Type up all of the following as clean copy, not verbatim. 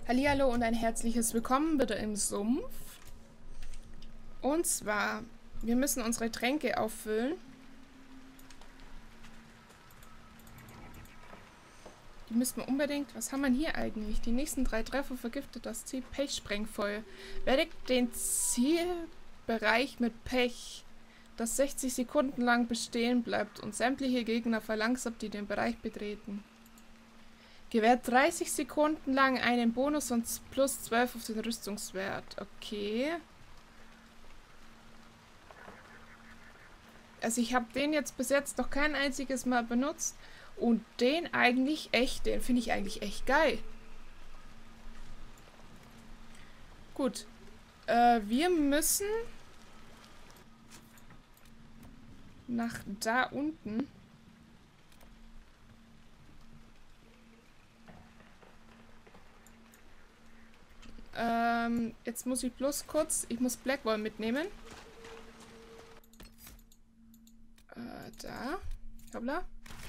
Hallihallo und ein herzliches Willkommen wieder im Sumpf. Und zwar, wir müssen unsere Tränke auffüllen. Die müssen wir unbedingt... Was haben wir hier eigentlich? Die nächsten 3 Treffer vergiftet das Ziel. Pechsprengfeuer. Werdet den Zielbereich mit Pech, das 60 Sekunden lang bestehen bleibt und sämtliche Gegner verlangsamt, die den Bereich betreten. Gewährt 30 Sekunden lang einen Bonus und plus 12 auf den Rüstungswert. Okay. Also ich habe den jetzt bis jetzt noch kein einziges Mal benutzt. Und den eigentlich echt, den finde ich eigentlich echt geil. Gut. Wir müssen nach da unten. Jetzt muss ich bloß kurz... Ich muss Blackwall mitnehmen. Da. Hoppla.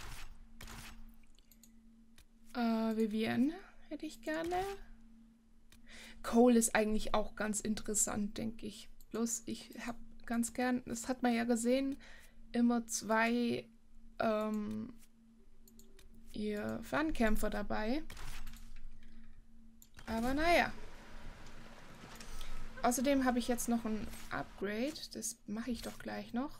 Vivienne hätte ich gerne. Cole ist eigentlich auch ganz interessant, denke ich. Bloß, ich habe ganz gern... Das hat man ja gesehen. Immer 2 ihr Fernkämpfer dabei. Aber naja. Außerdem habe ich jetzt noch ein Upgrade. Das mache ich doch gleich noch.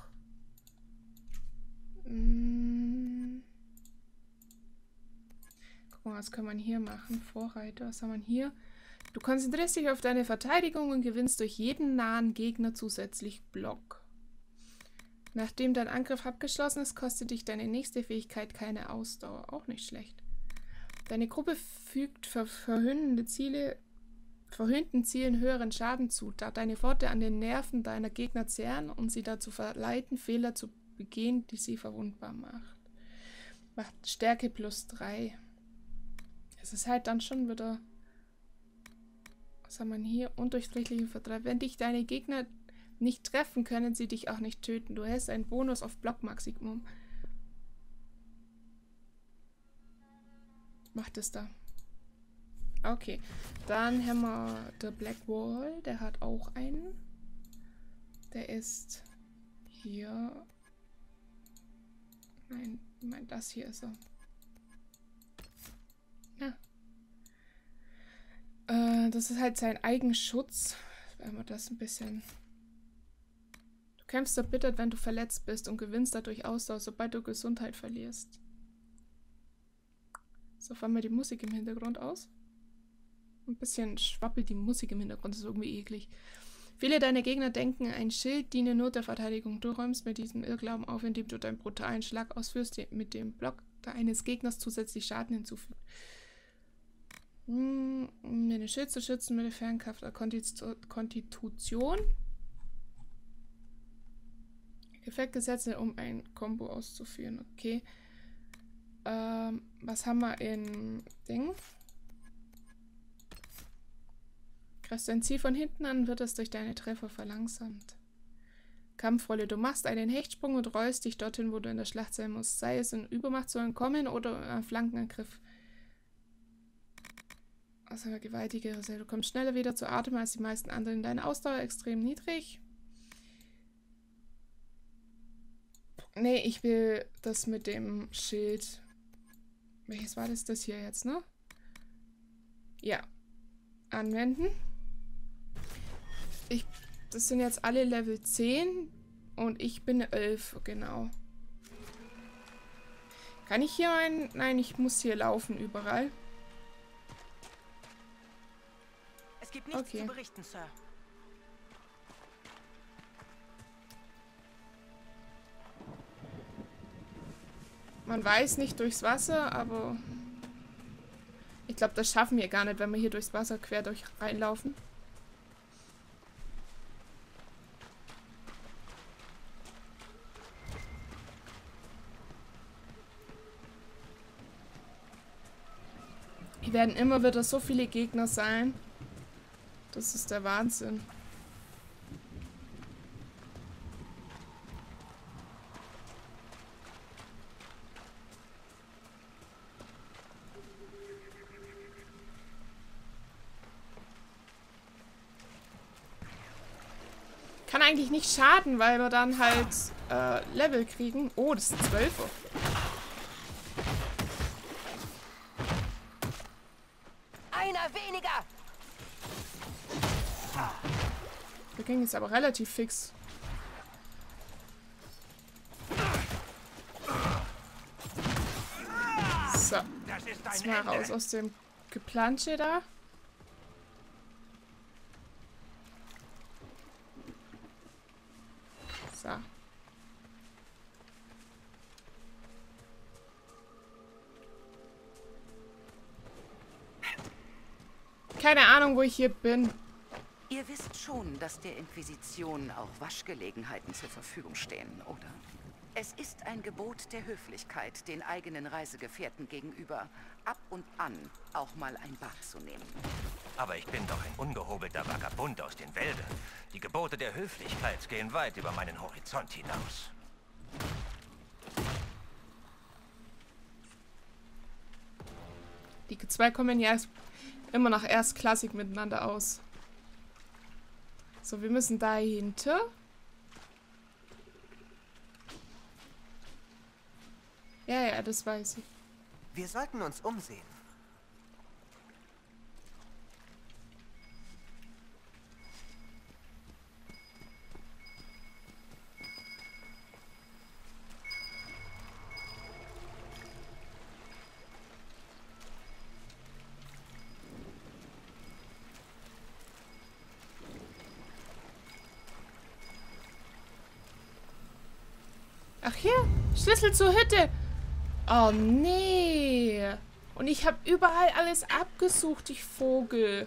Guck mal, was kann man hier machen? Vorreiter, was haben wir hier? Du konzentrierst dich auf deine Verteidigung und gewinnst durch jeden nahen Gegner zusätzlich Block. Nachdem dein Angriff abgeschlossen ist, kostet dich deine nächste Fähigkeit keine Ausdauer. Auch nicht schlecht. Deine Gruppe fügt verhöhnten Zielen höheren Schaden zu, da deine Worte an den Nerven deiner Gegner zehren und sie dazu verleiten, Fehler zu begehen, die sie verwundbar macht. Macht Stärke plus 3. Es ist halt dann schon wieder... Was haben wir hier? Undurchdringlichen Vertreib. Wenn dich deine Gegner nicht treffen, können sie dich auch nicht töten. Du hast einen Bonus auf Blockmaximum. Macht es da. Okay. Dann haben wir der Blackwall. Der hat auch einen. Der ist hier. Nein, ich meine, das hier ist er. Ja. Das ist halt sein Eigenschutz. Wenn wir das ein bisschen... Du kämpfst erbittert, wenn du verletzt bist und gewinnst dadurch Ausdauer, sobald du Gesundheit verlierst. So, fahren wir die Musik im Hintergrund aus. Ein bisschen schwappelt die Musik im Hintergrund, das ist irgendwie eklig. Viele deiner Gegner denken, ein Schild diene nur der Verteidigung. Du räumst mit diesem Irrglauben auf, indem du deinen brutalen Schlag ausführst, mit dem Block eines Gegners zusätzlich Schaden hinzufügt. Eine Schild zu schützen mit der Fernkraft Konstitution. Effektgesetze, um ein Combo auszuführen. Okay. Was haben wir in Ding? Greifst du ein Ziel von hinten an, wird es durch deine Treffer verlangsamt. Kampfrolle. Du machst einen Hechtsprung und rollst dich dorthin, wo du in der Schlacht sein musst. Sei es in Übermacht zu entkommen oder Flankenangriff. Also gewaltige Reserve. Du kommst schneller wieder zu Atem als die meisten anderen. Deine Ausdauer extrem niedrig. Nee, ich will das mit dem Schild. Welches war das? Das hier jetzt, ne? Ja. Anwenden. Das sind jetzt alle Level 10 und ich bin 11, genau. Kann ich hier ein... Nein, ich muss hier laufen überall. Es gibt nichts zu berichten, Sir. Man weiß nicht durchs Wasser, aber ich glaube, das schaffen wir gar nicht, wenn wir hier durchs Wasser quer durch reinlaufen. Hier werden immer wieder so viele Gegner sein. Das ist der Wahnsinn. eigentlich nicht schaden, weil wir dann halt Level kriegen. Oh, das ist 12er. Einer weniger! Der ging jetzt aber relativ fix. So. Jetzt mal raus aus dem Geplansche da. So. Keine Ahnung, wo ich hier bin. Ihr wisst schon, dass der Inquisition auch Waschgelegenheiten zur Verfügung stehen, oder? Es ist ein Gebot der Höflichkeit, den eigenen Reisegefährten gegenüber ab und an auch mal ein Bad zu nehmen. Aber ich bin doch ein ungehobelter Vagabund aus den Wäldern. Die Gebote der Höflichkeit gehen weit über meinen Horizont hinaus. Die zwei kommen ja immer noch erstklassig miteinander aus. So, wir müssen dahinter. Ja, ja, das weiß ich. Wir sollten uns umsehen. Ach hier, Schlüssel zur Hütte. Oh nee. Und ich habe überall alles abgesucht, ich Vogel.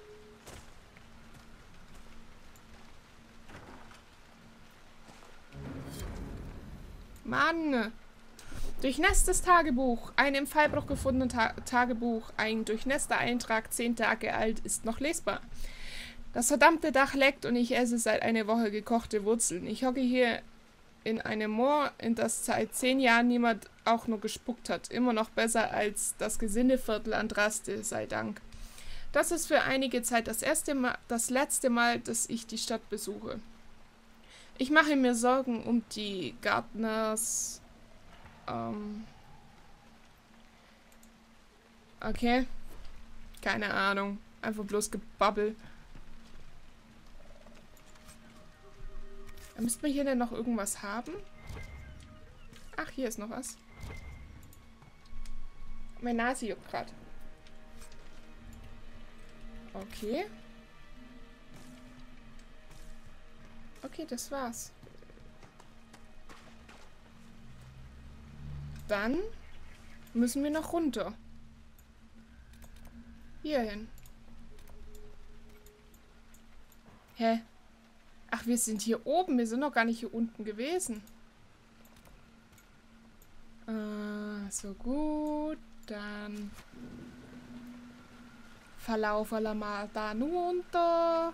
Mann. Durchnässtes Tagebuch. Ein im Fallbruch gefundenes Tagebuch. Ein durchnässter Eintrag, 10 Tage alt, ist noch lesbar. Das verdammte Dach leckt und ich esse seit einer Woche gekochte Wurzeln. Ich hocke hier in einem Moor, in das seit 10 Jahren niemand auch nur gespuckt hat. Immer noch besser als das Gesindeviertel an Draste, sei Dank. Das ist für einige Zeit das letzte Mal, dass ich die Stadt besuche. Ich mache mir Sorgen um die Gardners. Okay. Keine Ahnung. Einfach bloß Gebabbel. Müssten wir hier denn noch irgendwas haben? Ach, hier ist noch was. Mein Nase juckt gerade. Okay. Okay, das war's. Dann müssen wir noch runter. Hier hin. Hä? Ach, wir sind hier oben. Wir sind noch gar nicht hier unten gewesen. So gut. Dann verlaufen wir mal da runter.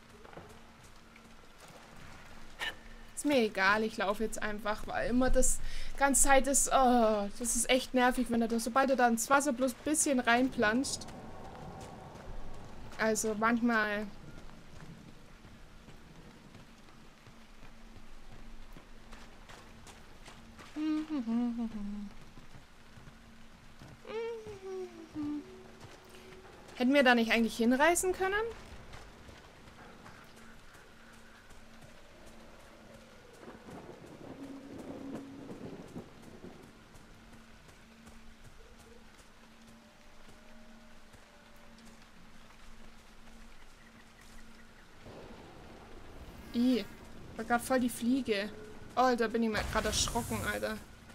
Ist mir egal. Ich laufe jetzt einfach, weil immer das ganze Zeit ist... Oh, das ist echt nervig, wenn er das... Sobald er da ins Wasser bloß ein bisschen reinplanscht. Also manchmal... Hätten wir da nicht eigentlich hinreißen können? War gerade voll die Fliege. Oh, Alter, bin ich mal gerade erschrocken, Alter.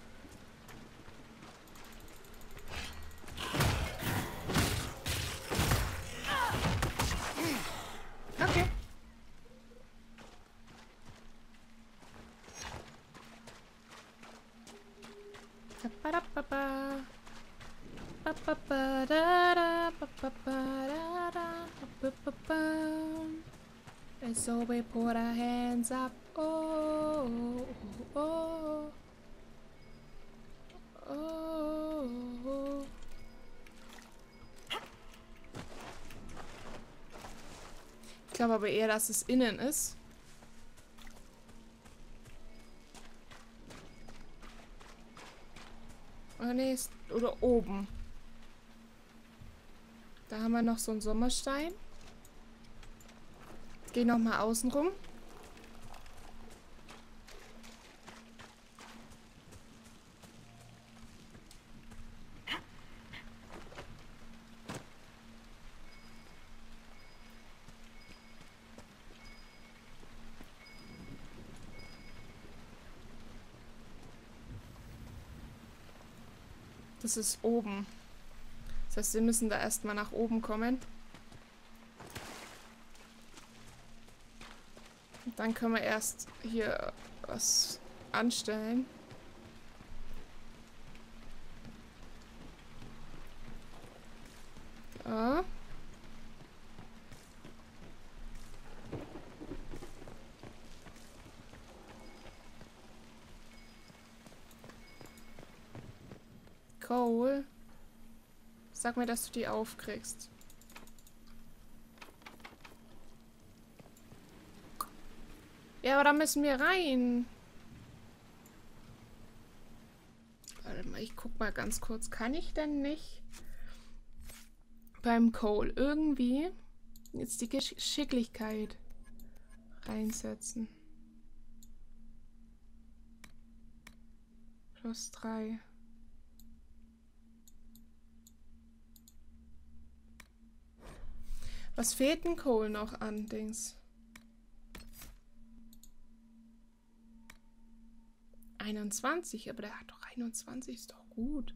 Okay. And so we put our hands up. Oh, oh, oh, oh. Ich glaube aber eher, dass es innen ist. Oder nee, oder oben. Da haben wir noch so einen Sommerstein. Geh nochmal außen rum. Das ist oben. Das heißt, wir müssen da erstmal nach oben kommen. Und dann können wir erst hier was anstellen. Ja. Cole. Sag mir, dass du die aufkriegst. Ja, aber da müssen wir rein. Warte mal, ich guck mal ganz kurz. Kann ich denn nicht beim Cole irgendwie jetzt die Geschicklichkeit reinsetzen? +3. Was fehlt denn Cole noch an Dings? 21, aber der hat doch 21, ist doch gut.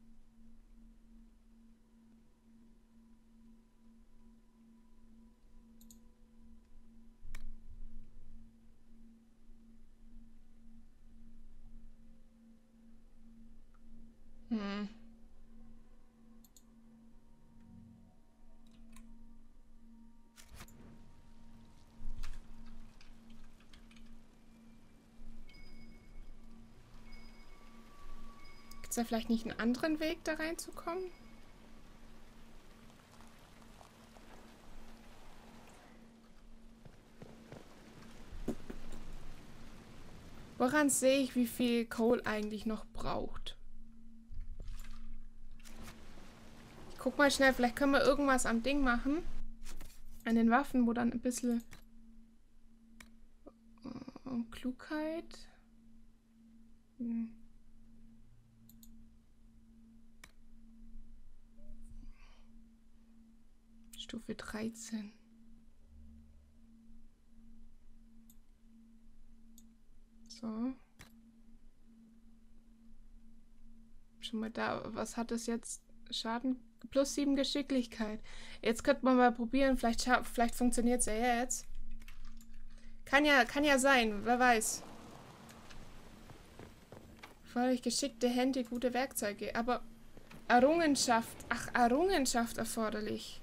Gibt es da vielleicht nicht einen anderen Weg, da reinzukommen? Woran sehe ich, wie viel Cole eigentlich noch braucht? Ich guck mal schnell, vielleicht können wir irgendwas am Ding machen. An den Waffen, wo dann ein bisschen Klugheit. Stufe 13. So. Schon mal da. Was hat es jetzt? Schaden? +7 Geschicklichkeit. Jetzt könnte man mal probieren. Vielleicht funktioniert es ja jetzt. Kann ja sein. Wer weiß. Völlig geschickte Hände, gute Werkzeuge. Aber Errungenschaft. Ach, Errungenschaft erforderlich.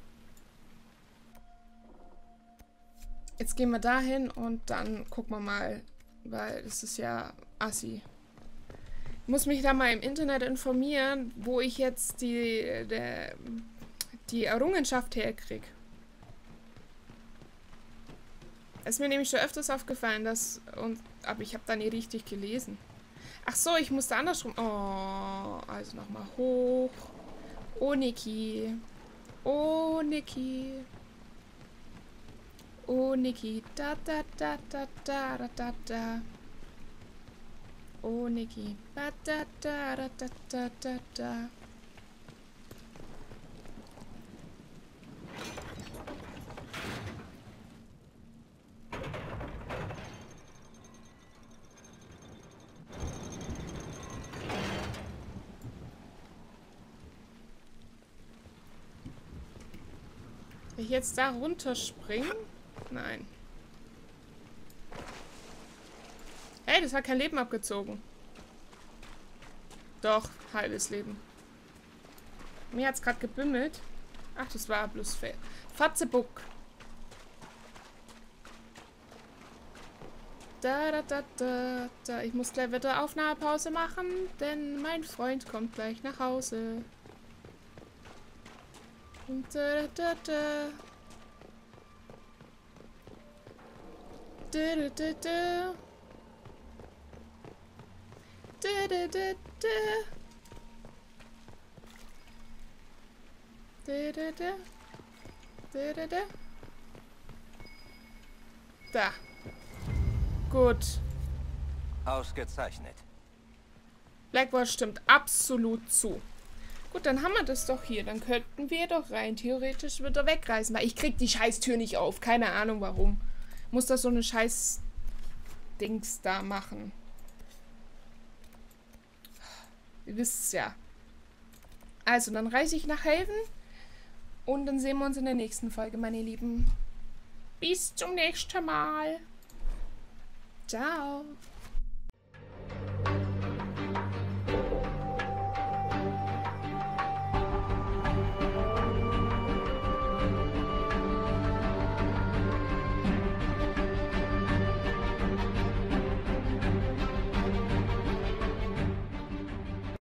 Jetzt gehen wir dahin und dann gucken wir mal, weil es ist ja assi. Ich muss mich da mal im Internet informieren, wo ich jetzt die Errungenschaft herkriege. Es ist mir nämlich schon öfters aufgefallen, aber ich habe da nie richtig gelesen. Ach so, ich musste andersrum. Oh, also nochmal hoch. Oh, Niki. Oh, Niki. Oh, Niki. Da, da, da, da, da, da, da, da. Oh, Niki. Da, da, da, da, da, da, da, da. Wenn ich jetzt da runterspringe? Nein. Hey, das hat kein Leben abgezogen. Doch, halbes Leben. Mir hat's gerade gebimmelt. Ach, das war bloß fair. Fatzebuck. Da, da, da, da, da. Ich muss gleich wieder Aufnahmepause machen, denn mein Freund kommt gleich nach Hause. Und da, da, da. Da, da, da, da. Da, da, da, da. Da. Gut. Ausgezeichnet. Blackwall stimmt absolut zu. Gut, dann haben wir das doch hier. Dann könnten wir doch rein theoretisch wieder wegreisen. Weil ich krieg die Scheißtür nicht auf. Keine Ahnung warum. Muss das so eine Scheiß Dings da machen. Ihr wisst es ja. Also, dann reise ich nach Haven. Und dann sehen wir uns in der nächsten Folge, meine Lieben. Bis zum nächsten Mal. Ciao.